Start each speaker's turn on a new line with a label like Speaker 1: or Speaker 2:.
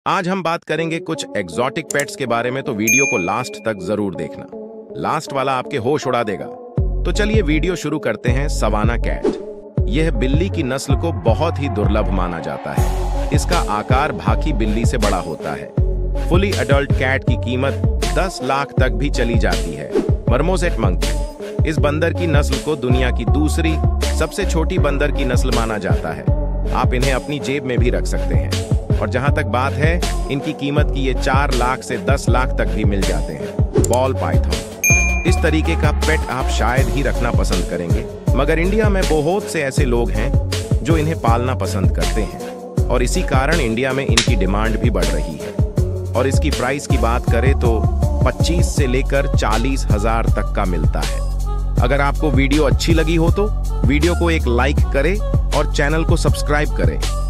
Speaker 1: आज हम बात करेंगे कुछ एग्जॉटिक पेट्स के बारे में, तो वीडियो को लास्ट तक जरूर देखना। लास्ट वाला आपके होश उड़ा देगा। तो चलिए वीडियो शुरू करते हैं। Savannah cat. यह बिल्ली की नस्ल को बहुत ही दुर्लभ माना जाता है। इसका आकार बाकी बिल्ली से बड़ा होता है। फुली अडल्ट कैट की कीमत 10 लाख तक भी चली जाती है। Marmoset monkey. इस बंदर की नस्ल को दुनिया की दूसरी सबसे छोटी बंदर की नस्ल माना जाता है। आप इन्हें अपनी जेब में भी रख सकते हैं। और जहां तक बात है इनकी कीमत की, ये 4 लाख से 10 लाख तक भी मिल जाते हैं। Ball python. इस तरीके का पेट आप शायद ही रखना पसंद करेंगे, मगर इंडिया में बहुत से ऐसे लोग हैं जो इन्हें पालना पसंद करते हैं और इसी कारण इंडिया में इनकी डिमांड भी बढ़ रही है। और इसकी प्राइस की बात करें तो 25 से लेकर 40 हजार तक का मिलता है। अगर आपको वीडियो अच्छी लगी हो तो वीडियो को एक लाइक करें और चैनल को सब्सक्राइब करें।